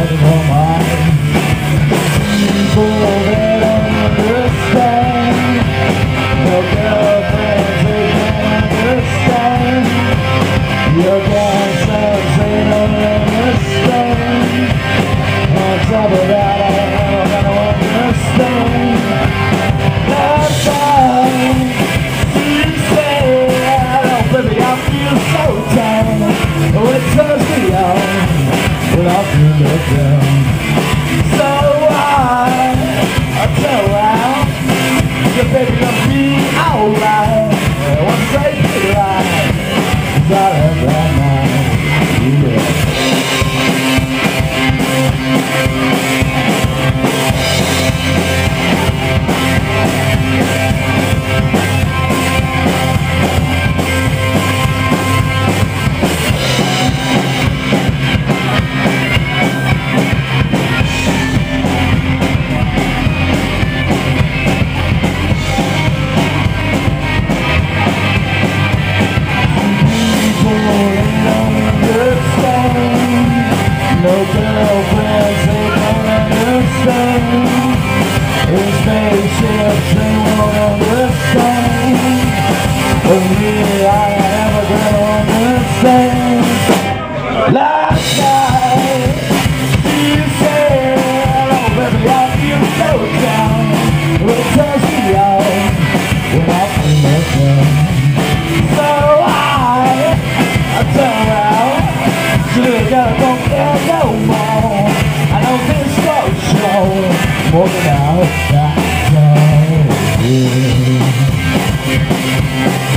your mind. People that don't understand, no girlfriends they can't understand, your grandsons they don't understand. On top of that, I ain't never gonna understand. Last time you say, oh baby, I feel so down. Oh, it turns me on when I feel let down. So I tell out, yeah baby, I'll be alright. One day be right, 'cause I have that night, yeah. No girlfriends, they don't understand. In spaceships, they won't understand. For me, I ain't never gonna understand. Last night, you said, oh baby, I feel so down. Well, it turns me on when I feel let down. So I turn around, look out, don't care no more. I know this goes slow, more than I hope that goes.